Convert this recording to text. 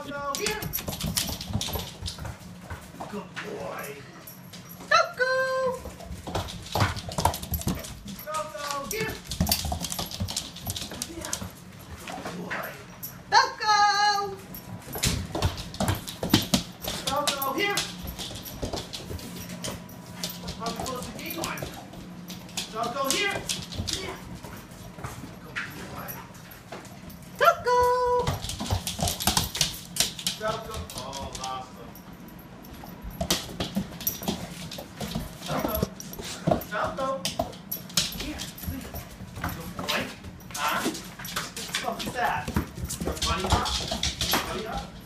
Falko, here. Good boy. Falko! Falko, here. Yeah. Good boy. Falko! Falko, here. Probably close the gate on. Falko, here. Yeah. Good boy. Falko! Falko. Oh, lost him. Falko. Falko. Here. Good boy. Huh? What the fuck is that? Your bunny hop. Bunny hop.